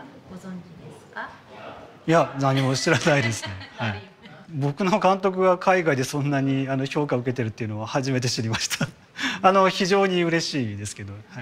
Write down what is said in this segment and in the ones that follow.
はご存知ですか？ いや、何も知らないですね。はい、僕の監督が海外でそんなに評価を受けてるっていうのは初めて知りました。非常に嬉しいですけど。はい、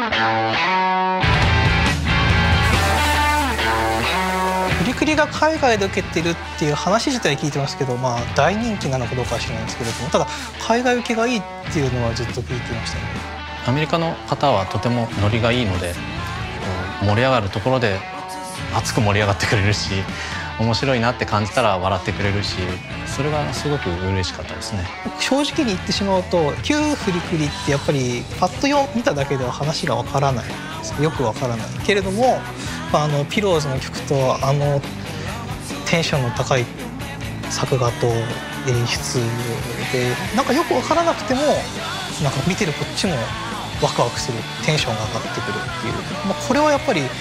フリクリが海外で受けてるっていう話自体聞いてますけど、まあ大人気なのかどうかは知らないですけれども、ただ海外受けがいいっていうのはずっと聞いてましたね。 アメリカの方はとてもノリがいいので、盛り上がるところで熱く盛り上がってくれるし、面白いなって感じたら笑ってくれるし、それがすごく嬉しかったですね。 正直に言ってしまうと、旧フリクリってやっぱりパッと見ただけでは話がわからないです。よくわからないけれども、ピローズの曲とテンションの高い作画と演出で、なんかよくわからなくてもなんか見てるこっちもワクワクする、テンションが上がってくるっていう、これはやっぱり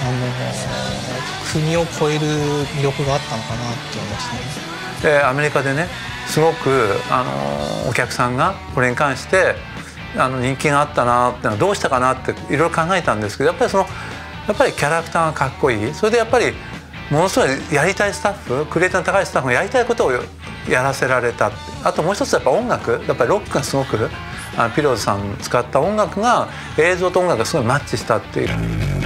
国を超える魅力があったのかなって思いますね。 でアメリカでね、すごくお客さんがこれに関して人気があったなってのはどうしたかなっていろいろ考えたんですけど、やっぱりキャラクターがかっこいい。それでやっぱりものすごいやりたいスタッフ、クリエイターの高いスタッフがやりたいことをやらせられた。あともう一つやっぱ音楽、やっぱりロックがすごくピローズさん使った音楽が映像と音楽がすごいマッチしたっていう。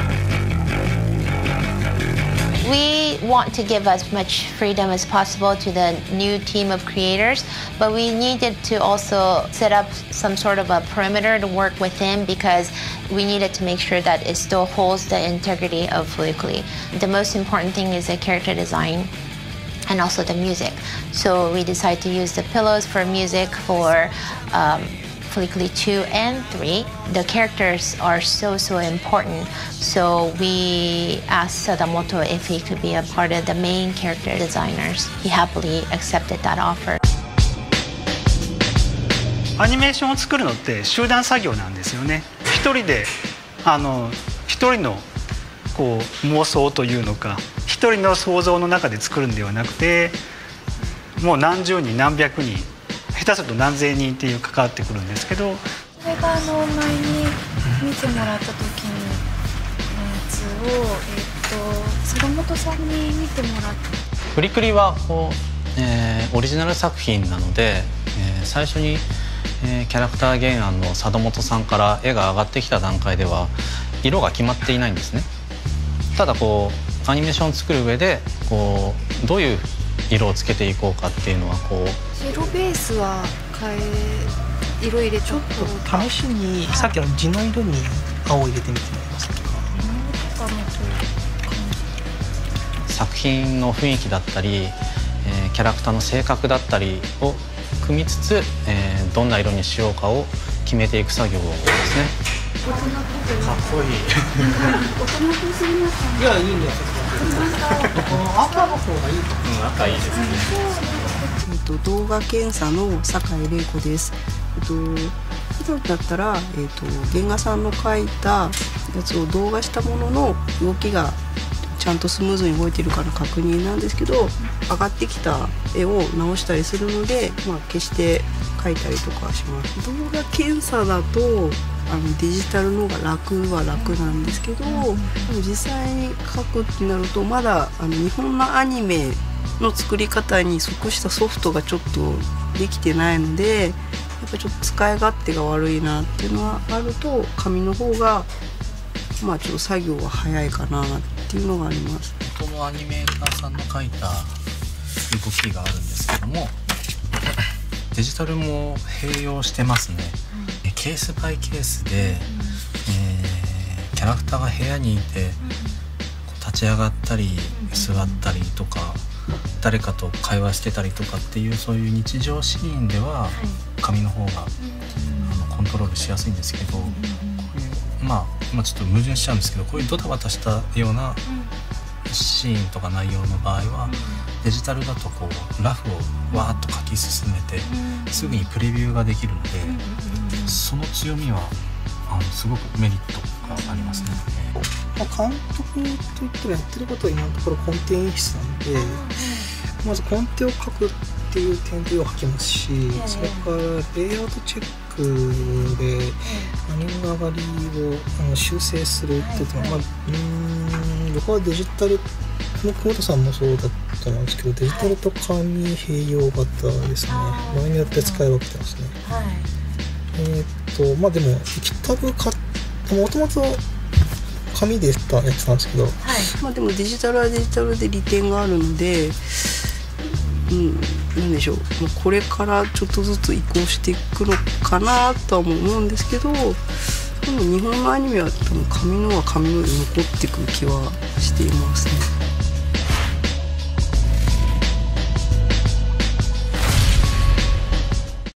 We want to give as much freedom as possible to the new team of creators, but we needed to also set up some sort of a perimeter to work within because we needed to make sure that it still holds the integrity of Fluidly. The most important thing is the character design and also the music. So we decided to use the pillows for music for Fluidly 2 and 3. The characters are so important. So we asked Sadamoto if he could be a part of the main character designers. He happily accepted that offer. アニメーションを作るのって集団作業なんですよね。一人で一人のこう妄想というのか、一人の想像の中で作るんではなくて、もう何十人何百人、下手すると何千人っていう関わってくるんですけど、 それが前に見てもらった時のやつを、坂本さんに見てもらって。 フリクリはオリジナル作品なので、最初に、キャラクター原案の貞本さんから絵が上がってきた段階では色が決まっていないんですね。ただアニメーションを作る上でどういう色をつけていこうかっていうのは色ベースは色入れちょっと試しにさっきの地の色に青を入れてみてもらえますか。 作品の雰囲気だったり、キャラクターの性格だったりを組みつつ、どんな色にしようかを決めていく作業ですね。 かっこいい。 大人とすぎますね。 いや、いいんです。この赤の方がいいと思う。 赤いいですね。 動画検査の酒井玲子です。普段だったら、原画さんの描いたやつを動画したものの動きがちゃんとスムーズに動いてるかの確認なんですけど、上がってきた絵を直したりするので、消して描いたりとかします。動画検査だとデジタルの方が楽は楽なんですけど、実際に描くってなるとまだ日本のアニメの作り方に即したソフトがちょっとできてないので、やっぱりちょっと使い勝手が悪いなっていうのはあると、紙の方がちょっと作業は早いかなっていうのがあります。 元のアニメーターさんの描いた動きがあるんですけども、デジタルも併用してますね。ケースバイケースで、キャラクターが部屋にいて立ち上がったり座ったりとか、誰かと会話してたりとかっていう、そういう日常シーンでは紙の方がコントロールしやすいんですけど、こういう今ちょっと矛盾しちゃうんですけど、こういうドタバタしたようなシーンとか内容の場合は、デジタルだとラフをわーっと書き進めてすぐにプレビューができるので、その強みはすごくメリットがありますね。 監督といってもやってることは今のところコンテ演出なので、まずコンテを書くっていう点では書きますし、それからレイアウトチェックでアニメの上がりを修正するっていうのは、 僕はデジタル、久保田さんもそうだったんですけど、デジタルと紙併用型ですね。場合によって使い分けてますね。 はい。 まあでも GitHub もともと紙でやってたんですけど、 まあでもデジタルはデジタルで利点があるので、なんでしょう、これからちょっとずつ移行していくのかなとは思うんですけど、でも日本のアニメは多分紙のは紙のように残っていく気はしていますね。